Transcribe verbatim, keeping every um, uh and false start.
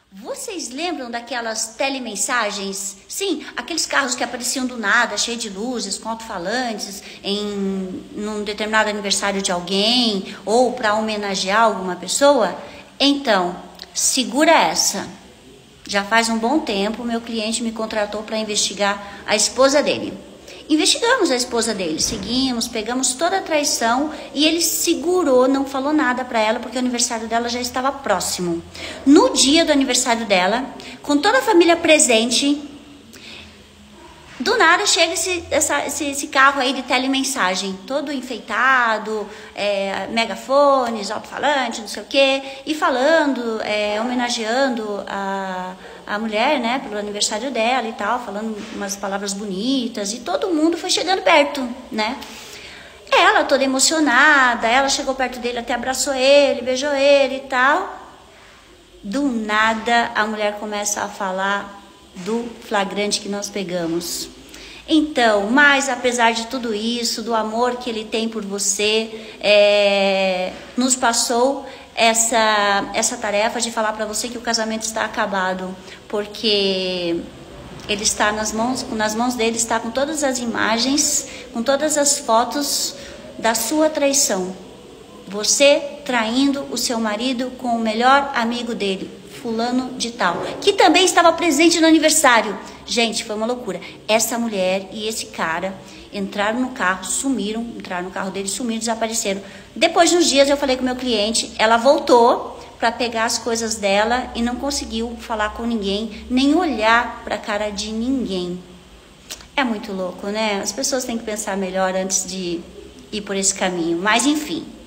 Vocês lembram daquelas telemensagens? Sim, aqueles carros que apareciam do nada, cheio de luzes, com alto-falantes, em num determinado aniversário de alguém, ou para homenagear alguma pessoa? Então, segura essa. Já faz um bom tempo, meu cliente me contratou para investigar a esposa dele. Investigamos a esposa dele, seguimos, pegamos toda a traição e ele segurou, não falou nada para ela porque o aniversário dela já estava próximo. No dia do aniversário dela, com toda a família presente, do nada chega esse, essa, esse, esse carro aí de telemensagem, todo enfeitado, é, megafones, alto-falante, não sei o quê, e falando, é, homenageando a, a mulher, né, pelo aniversário dela e tal, falando umas palavras bonitas, e todo mundo foi chegando perto, né. Ela toda emocionada, ela chegou perto dele, até abraçou ele, beijou ele e tal. Do nada a mulher começa a falar do flagrante que nós pegamos. Então, mas apesar de tudo isso, do amor que ele tem por você, é, nos passou essa, essa tarefa de falar para você que o casamento está acabado, porque ele está nas mãos, nas mãos dele, está com todas as imagens, com todas as fotos da sua traição. Você traindo o seu marido com o melhor amigo dele, fulano de tal, que também estava presente no aniversário. Gente, foi uma loucura. Essa mulher e esse cara entraram no carro, sumiram, entraram no carro dele, sumiram, desapareceram. Depois de uns dias eu falei com o meu cliente, ela voltou para pegar as coisas dela e não conseguiu falar com ninguém, nem olhar para a cara de ninguém. É muito louco, né? As pessoas têm que pensar melhor antes de ir por esse caminho. Mas enfim.